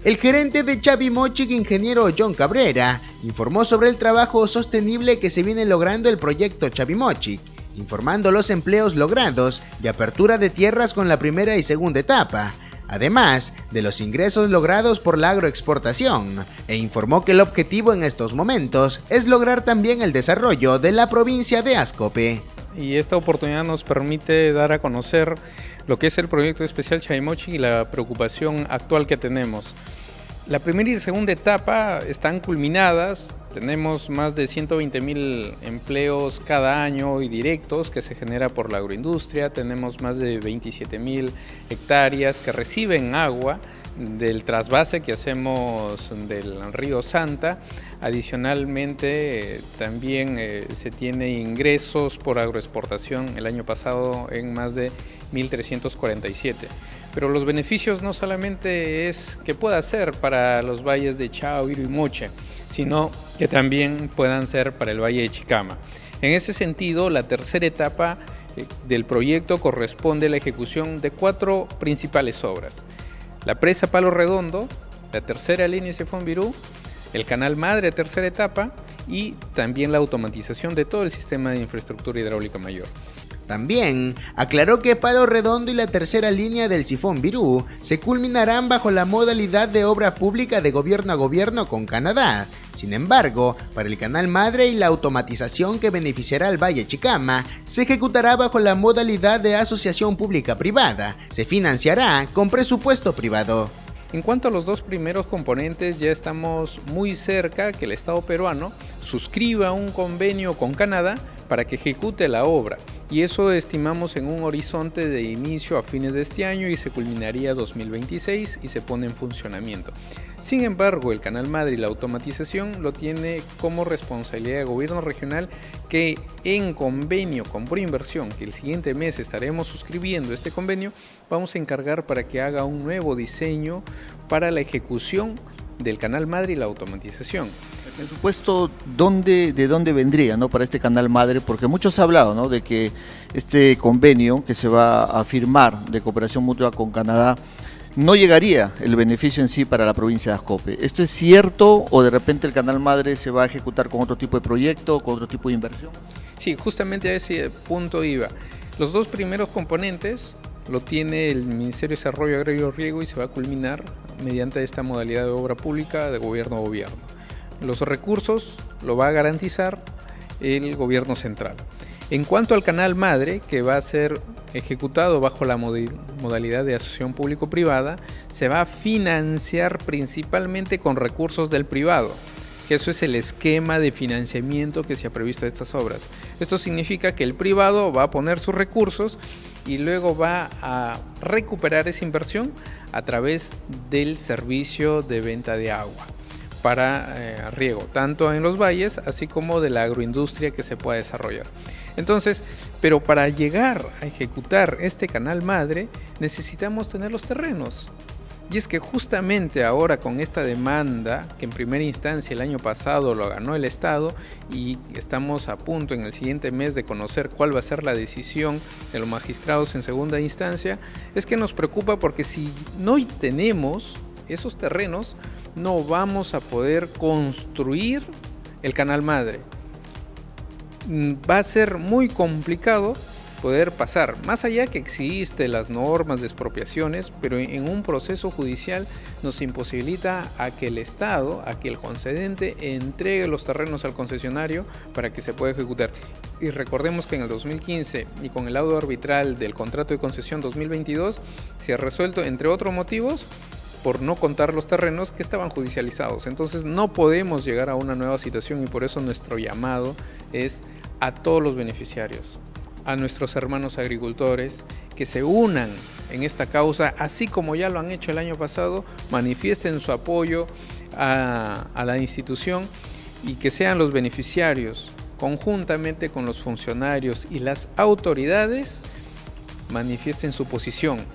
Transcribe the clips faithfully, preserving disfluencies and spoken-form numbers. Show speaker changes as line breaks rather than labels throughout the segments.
El gerente de Chavimochic, ingeniero John Cabrera, informó sobre el trabajo sostenible que se viene logrando el proyecto Chavimochic, informando los empleos logrados y apertura de tierras con la primera y segunda etapa, además de los ingresos logrados por la agroexportación, e informó que el objetivo en estos momentos es lograr también el desarrollo de la provincia de Ascope.
Y esta oportunidad nos permite dar a conocer lo que es el proyecto especial Chavimochic y la preocupación actual que tenemos. La primera y segunda etapa están culminadas, tenemos más de ciento veinte mil empleos cada año y directos que se genera por la agroindustria, tenemos más de veintisiete mil hectáreas que reciben agua del trasvase que hacemos del río Santa. Adicionalmente eh, también eh, se tiene ingresos por agroexportación el año pasado en más de mil trescientos cuarenta y siete. Pero los beneficios no solamente es que pueda ser para los valles de Chao, Iru y Moche, sino que también puedan ser para el valle de Chicama. En ese sentido, la tercera etapa eh, del proyecto corresponde a la ejecución de cuatro principales obras: la presa Palo Redondo, la tercera línea Sifón Virú, el canal madre tercera etapa y también la automatización de todo el sistema de infraestructura hidráulica mayor.
También aclaró que Palo Redondo y la tercera línea del Sifón Virú se culminarán bajo la modalidad de obra pública de gobierno a gobierno con Canadá. Sin embargo, para el canal madre y la automatización que beneficiará al Valle Chicama, se ejecutará bajo la modalidad de asociación pública-privada. Se financiará con presupuesto privado.
En cuanto a los dos primeros componentes, ya estamos muy cerca que el Estado peruano suscriba un convenio con Canadá para que ejecute la obra, y eso estimamos en un horizonte de inicio a fines de este año y se culminaría dos mil veintiséis y se pone en funcionamiento. Sin embargo, el canal madre y la automatización lo tiene como responsabilidad de gobierno regional, que en convenio con Proinversión, que el siguiente mes estaremos suscribiendo este convenio, vamos a encargar para que haga un nuevo diseño para la ejecución del canal madre y la automatización.
El presupuesto, ¿dónde, ¿de dónde vendría, ¿no?, para este canal madre? Porque muchos se ha hablado, ¿no?, de que este convenio que se va a firmar de cooperación mutua con Canadá no llegaría el beneficio en sí para la provincia de Ascope. ¿Esto es cierto o de repente el canal madre se va a ejecutar con otro tipo de proyecto, con otro tipo de inversión?
Sí, justamente a ese punto iba. Los dos primeros componentes lo tiene el Ministerio de Desarrollo Agrario y Riego y se va a culminar mediante esta modalidad de obra pública de gobierno a gobierno. Los recursos lo va a garantizar el gobierno central. En cuanto al canal madre, que va a ser ejecutado bajo la modalidad de asociación público-privada, se va a financiar principalmente con recursos del privado, que eso es el esquema de financiamiento que se ha previsto de estas obras. Esto significa que el privado va a poner sus recursos y luego va a recuperar esa inversión a través del servicio de venta de agua para eh, riego, tanto en los valles así como de la agroindustria que se pueda desarrollar. Entonces, pero para llegar a ejecutar este canal madre necesitamos tener los terrenos. Y es que justamente ahora con esta demanda, que en primera instancia el año pasado lo ganó el Estado y estamos a punto en el siguiente mes de conocer cuál va a ser la decisión de los magistrados en segunda instancia, es que nos preocupa porque si no tenemos esos terrenos, no vamos a poder construir el canal madre. Va a ser muy complicado poder pasar, más allá que existen las normas de expropiaciones, pero en un proceso judicial nos imposibilita a que el Estado, a que el concedente entregue los terrenos al concesionario para que se pueda ejecutar. Y recordemos que en el dos mil quince y con el laudo arbitral del contrato de concesión dos mil veintidós se ha resuelto, entre otros motivos, por no contar los terrenos que estaban judicializados. Entonces no podemos llegar a una nueva situación y por eso nuestro llamado es a todos los beneficiarios, a nuestros hermanos agricultores, que se unan en esta causa, así como ya lo han hecho el año pasado, manifiesten su apoyo a, a la institución y que sean los beneficiarios, conjuntamente con los funcionarios y las autoridades, manifiesten su posición,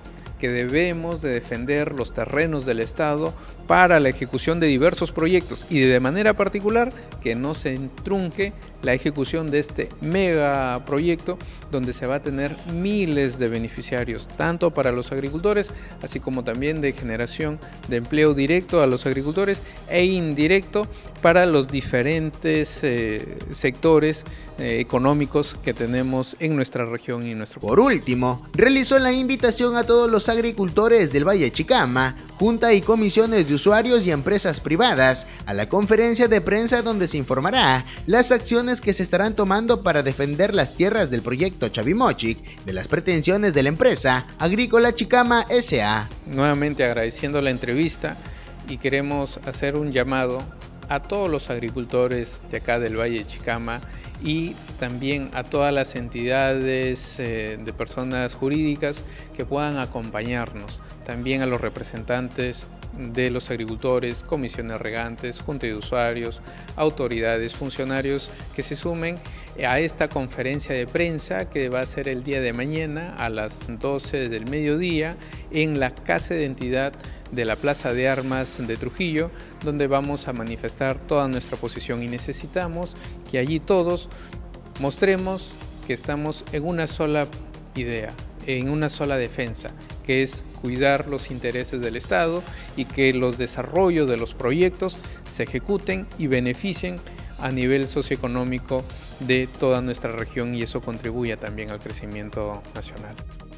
que debemos de defender los terrenos del Estado para la ejecución de diversos proyectos y de manera particular que no se entrunque la ejecución de este megaproyecto donde se va a tener miles de beneficiarios, tanto para los agricultores, así como también de generación de empleo directo a los agricultores e indirecto para los diferentes eh, sectores eh, económicos que tenemos en nuestra región y en nuestro país.
Por último, realizó la invitación a todos los agricultores del Valle Chicama, junta y comisiones de usuarios y empresas privadas a la conferencia de prensa donde se informará las acciones que se estarán tomando para defender las tierras del proyecto Chavimochic de las pretensiones de la empresa Agrícola Chicama S A
Nuevamente agradeciendo la entrevista y queremos hacer un llamado a todos los agricultores de acá del Valle de Chicama y también a todas las entidades eh, de personas jurídicas que puedan acompañarnos, también a los representantes de los agricultores, comisiones regantes, junta de usuarios, autoridades, funcionarios que se sumen a esta conferencia de prensa que va a ser el día de mañana a las doce del mediodía en la Casa de Identidad de la Plaza de Armas de Trujillo, donde vamos a manifestar toda nuestra posición y necesitamos que allí todos mostremos que estamos en una sola idea, en una sola defensa, que es cuidar los intereses del Estado y que los desarrollos de los proyectos se ejecuten y beneficien a nivel socioeconómico de toda nuestra región y eso contribuya también al crecimiento nacional.